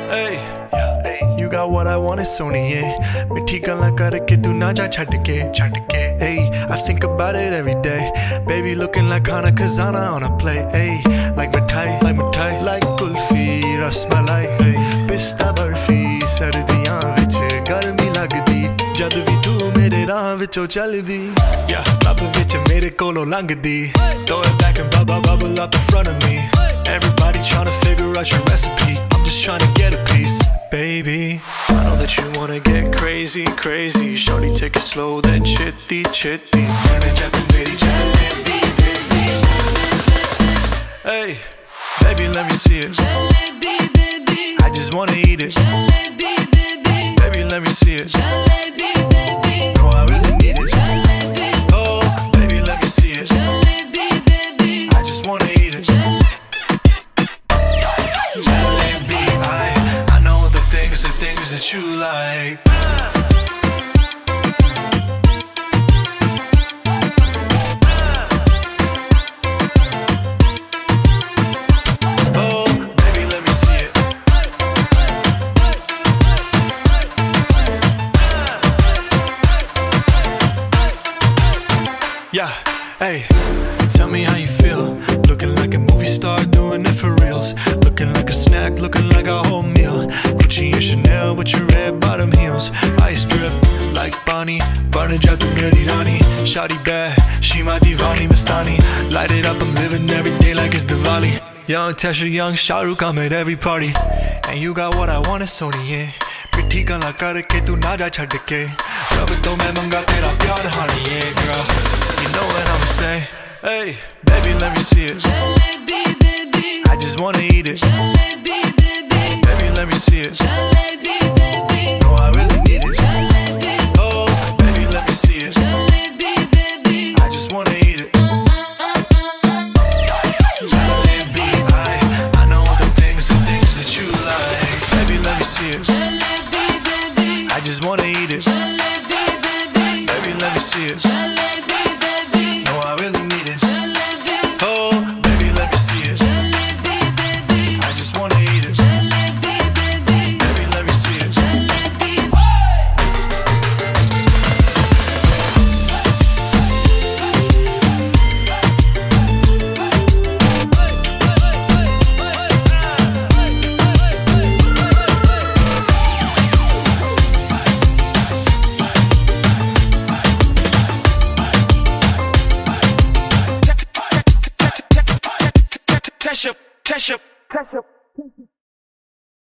Hey, you got what I want, it's Sony. मिठी गल्लां करके तू ना जा छड़ के Hey, I think about it every day. Baby looking like Khana Khazana on a plate. Hey, like mithai, like kulfi, rasmalai. Hey, pista barfi, sardiyan vich garmi lagdi. Jad vi tu mere raah vichon chaldi. Yeah, lab vich mere kolo langdi. Throw it back and bubble up in front of me. Everybody tryna figure out your recipe. I'm just tryna get a piece. Baby, I know that you wanna get crazy. Shorty, take it slow, then chitty. Hey, baby, let me see it. Jalebi, baby. I just wanna eat it. Jalebi, baby. Baby, let me see it. Jalebi, baby. No, I really need it. Jalebi. Oh, baby, let me see it. Jalebi, baby. I just wanna eat it. Jalebi, I know the things that you like. Oh, baby, let me see it. Yeah, hey, tell me how you feel. Looking like a movie star, doing it for reals. Looking like a snack, looking like a whole meal. Gucci and Chanel with your red bottom heels. Ice drip like Bonnie, burn ja tu meri rani. Shawty bad, she my divani Mastani. Light it up, I'm living every day like it's Diwali. Young Tesha, young Shah Rukh, I'm at every party. And you got what I want, it's Sony, yeah. पिट्ठी गल्लां करके तू ना जा छड़ के रब तो मैं मंगा तेरा प्यार honey, yeah, girl. You know what I'ma say. Hey, baby, let me see it. Jalebi, baby. I just wanna eat it. Jalebi, baby. Baby, let me see it. Jalebi, baby. No, I really need it. Jalebi. Oh, baby, let me see it. Jalebi, baby. I just wanna eat it. Jalebi, I know the things that you like. Baby, let me see it. Jalebi, baby. I just wanna eat it. Jalebi, baby. Baby, let me see it. Jalebi, baby. No, I really need it. Jalebi. Oh, baby, let me see it. Jalebi, baby. I just wanna eat it. Jalebi, baby. Baby, let me see it. Jalebi. Tesha.